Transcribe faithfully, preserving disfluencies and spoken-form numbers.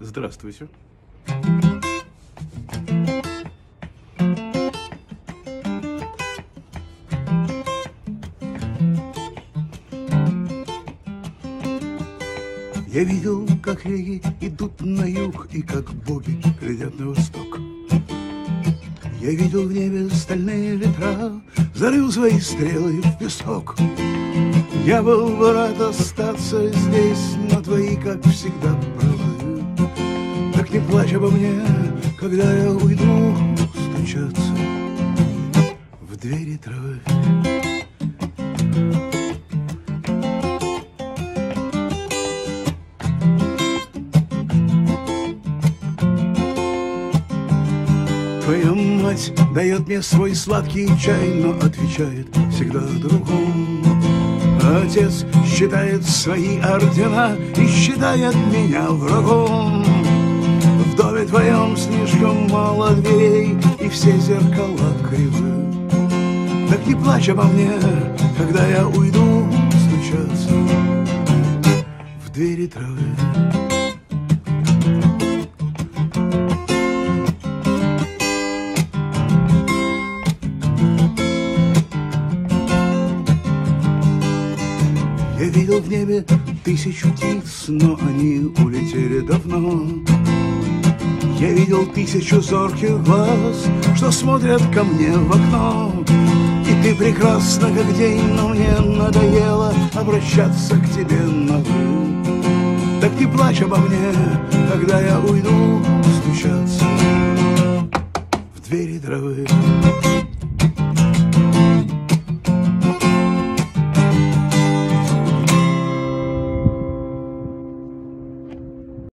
Здравствуйте. Я видел, как реки идут на юг, и как боги глядят на восток. Я видел в небе стальные ветра, зарыл свои стрелы в песок. Я был бы рад остаться здесь, но твои, как всегда, правы. Так не плачь обо мне, когда я уйду стучаться в двери травы. Твоя мать дает мне свой сладкий чай, но отвечает всегда о другом. Отец считает свои ордена и считает меня врагом. В доме твоем слишком мало дверей, и все зеркала кривы. Так не плачь обо мне, когда я уйду стучаться в двери травы. Я видел в небе тысячу птиц, но они улетели давно. Я видел тысячу зорких глаз, что смотрят ко мне в окно. И ты прекрасна, как день, но мне надоело обращаться к тебе на «вы». Так не плачь обо мне, когда я уйду стучаться в двери травы.